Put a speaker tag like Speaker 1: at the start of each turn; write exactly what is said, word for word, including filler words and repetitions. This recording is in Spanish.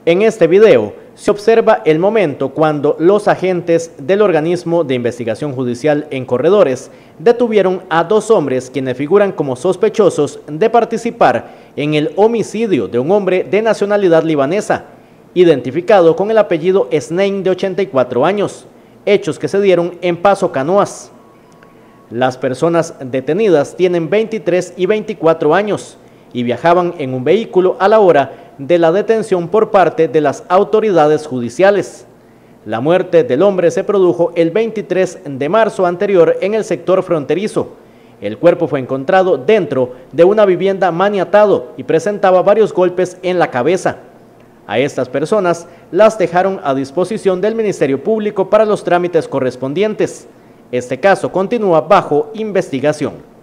Speaker 1: En este video se observa el momento cuando los agentes del organismo de investigación judicial en Corredores detuvieron a dos hombres quienes figuran como sospechosos de participar en el homicidio de un hombre de nacionalidad libanesa, identificado con el apellido Snein, de ochenta y cuatro años, hechos que se dieron en Paso Canoas. Las personas detenidas tienen veintitrés y veinticuatro años y viajaban en un vehículo a la hora de la detención por parte de las autoridades judiciales. La muerte del hombre se produjo el veintitrés de marzo anterior en el sector fronterizo. El cuerpo fue encontrado dentro de una vivienda maniatado y presentaba varios golpes en la cabeza. A estas personas las dejaron a disposición del Ministerio Público para los trámites correspondientes. Este caso continúa bajo investigación.